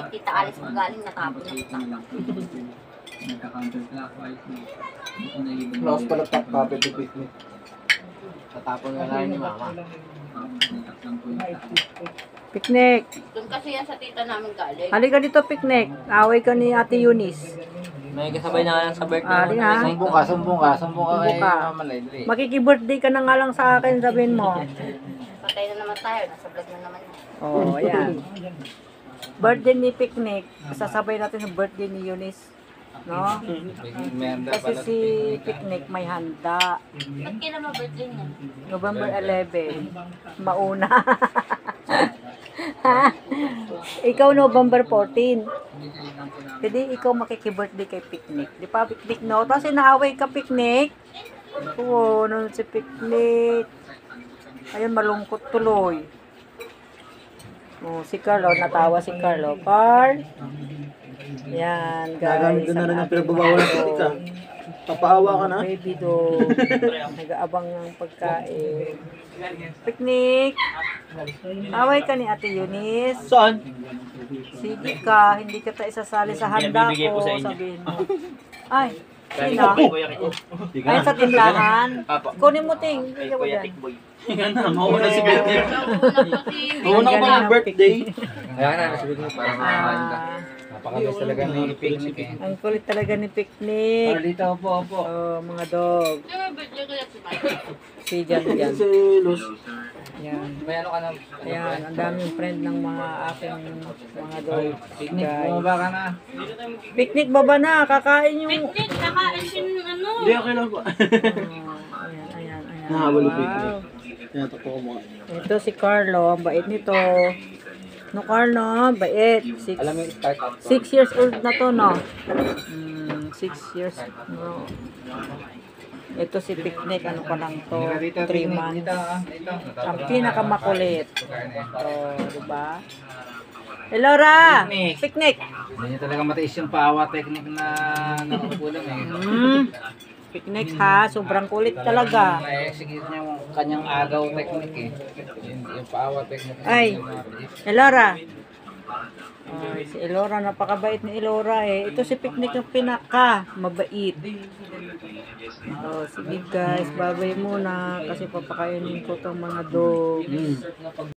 Tita Alice magaling natapon na kita. Laos pala top copy to picnic. Tatapon na lang ni mama. Picnic. Doon kasi yan sa tita namin galing. Halika dito, picnic. Away ka ni Ate Eunice. May kasabay na lang sa birthday. Ali ha. Sumbong ka kay Sumbong Mama ka. Laidri. Makiki-birthday ka na nga lang sa akin, sabihin mo. Patay na naman tayo. Nasa vlog na naman yan. Oh, ayan. Birthday ni Picnic. Sasabay natin sa birthday ni Eunice. No? Kasi si Picnic may handa. Ba't kailan ma-birthday niya? November 11. Mauna. Ikaw November 14. Hindi ikaw makiki-birthday kay Picnic. Di pa Picnic no? Tapos inaaway ka Picnic. Oo, nun si Picnic. Ayun, malungkot tuloy. Oh, si Carlo, natawa si Carlo. Carl. Yan, guys. Doon na rin ang pinagbabawal ng ka. Papaawa ka na. Baby dog. Nag-aabang ng pagkain. Picnic. Away ka ni Ate Eunice. Saan? Sige ka, hindi ka isasali sa handa ko, sabihin mo. Ay, sino? Ay, sa tindahan. Kunin mo, Ting. Hindi ko dyan. Mauna si birthday. Nauna Mauna ko ba ng birthday? Kaya na, sabi ko para makakain ka. Ah, Napakamiss talaga ni picnic eh. ang kulit talaga ni Picnic. Dito, opo. Oh, mga dog. Yung birthday ko yan si Mike. Si Jan Jan. Si Luz. Yan. May ano ka na? Ayan, ang daming friend ng mga aking mga dog. Picnic, Guys. bumaba ka na. Picnic, baba na. Kakain yung... Picnic, nakain sin ano. Hindi, okay lang po. Oh, ayan. Nahabol yung Wow. picnic. Yan, takpo ko mo. Ito si Carlo. Ang bait nito. No, Carlo, bait. Alam mo yung start up. 6 years old na to, no? 6 years. No. Ito si Picnic, ano pa lang to? 3 months. Ang pinakamakulit. Oh, diba? Elora! Picnic! Hindi niya talaga matiis yung paawa technique na nakukulang Picnic ha, sobrang kulit talaga. Na-execute niya yung kanyang agaw technique eh. Yung paawa technique. Ay, Elora. Ay, si Elora, napakabait ni Elora eh. Ito si Picnic yung pinaka mabait. Oh, sige guys, babay muna kasi papakainin ko tong mga dogs.